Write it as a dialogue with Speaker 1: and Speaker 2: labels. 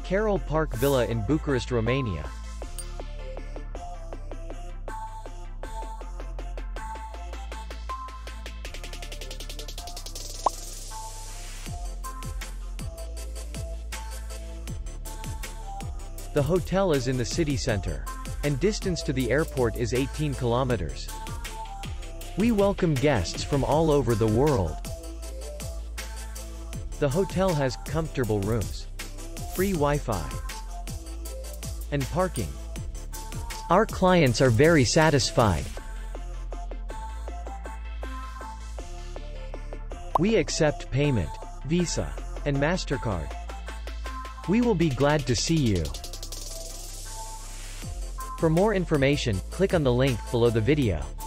Speaker 1: Carol Park Villa in Bucharest, Romania. The hotel is in the city center, and distance to the airport is 18 kilometers. We welcome guests from all over the world. The hotel has comfortable rooms, free Wi-Fi, and parking. Our clients are very satisfied. We accept payment, Visa, and MasterCard. We will be glad to see you. For more information, click on the link below the video.